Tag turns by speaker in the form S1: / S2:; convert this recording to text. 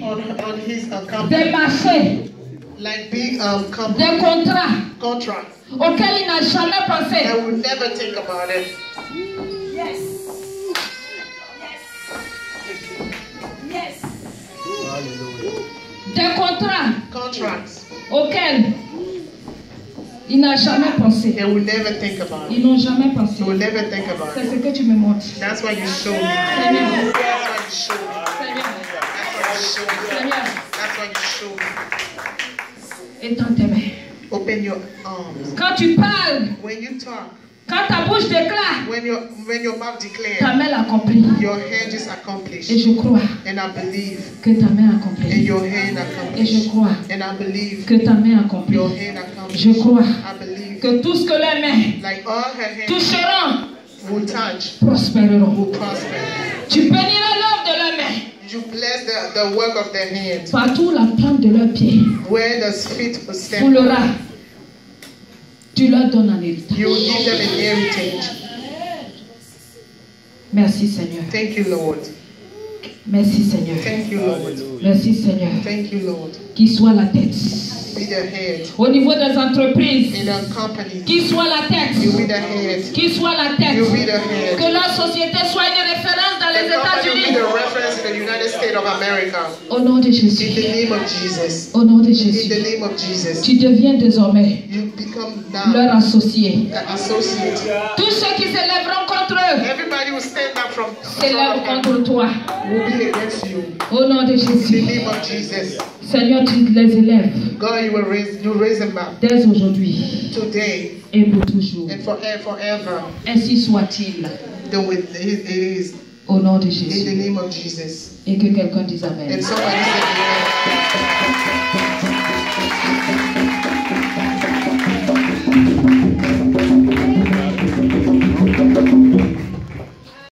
S1: on his company.
S2: Des marchés.
S1: Like big
S2: Des contrats. Auxquels il n'a jamais pensé.
S1: I would never think about it.
S2: Yes. Yes. Des contrats auxquels il n'a jamais pensé.
S1: They will never think about it.
S2: Ils n'ont jamais pensé.
S1: They will never think about
S2: C'est
S1: it.
S2: ce que tu me montres.
S1: That's why you show me.
S2: Seigneur.
S1: That's why you show me.
S2: Seigneur.
S1: That's why you show me.
S2: Étends tes mains.
S1: Open your arms.
S2: Quand tu parles,
S1: When you talk,
S2: quand ta bouche déclare,
S1: when your mouth declares,
S2: ta main l'accomplit.
S1: your hand is accomplished.
S2: Et je crois
S1: And I believe,
S2: que ta main
S1: and
S2: accomplit.
S1: your hand
S2: Et je
S1: accomplished.
S2: crois
S1: And I believe,
S2: que ta main accomplit.
S1: your hand accomplished.
S2: Je crois
S1: I believe,
S2: que tout ce que les mains
S1: like all her hands
S2: toucheront
S1: will touch,
S2: prospéreront.
S1: will prosper.
S2: Tu béniras l'œuvre de leurs mains.
S1: You bless the work of their hands.
S2: Partout la plante de leurs pieds
S1: Where the feet will stand,
S2: foulera. Tu leur donnes un héritage.
S1: you will give them an heritage.
S2: Merci Seigneur.
S1: Thank you, Lord.
S2: Merci Seigneur.
S1: Thank you, Lord.
S2: Merci Seigneur.
S1: Thank you, Lord.
S2: Qu'il soit la tête.
S1: Be the head
S2: Au niveau des entreprises,
S1: in a company.
S2: qu'il soit la tête.
S1: You be the head.
S2: Qu'il soit la tête.
S1: You be the head.
S2: Que la société soit une référence dans les
S1: The company will be
S2: États-Unis.
S1: the reference in the United States of America.
S2: Au nom de
S1: In
S2: Jésus.
S1: the name of Jesus.
S2: Au nom de
S1: In
S2: Jésus.
S1: the name of Jesus.
S2: Tu deviens désormais
S1: You become now
S2: leur associé.
S1: an associate.
S2: Tous ceux qui s'élèveront contre eux
S1: Everybody will stand up from
S2: s'élèvent contre toi.
S1: will be against you.
S2: Au nom de
S1: In the
S2: Jésus.
S1: name of Jesus.
S2: Seigneur, tu les élèves
S1: God, you raise them up
S2: dès aujourd'hui
S1: today
S2: et pour toujours.
S1: and forever.
S2: Ainsi soit-il.
S1: It is
S2: Au nom de
S1: in the
S2: Jésus.
S1: name of Jesus.
S2: Et que quelqu'un dise Amen.
S1: And somebody say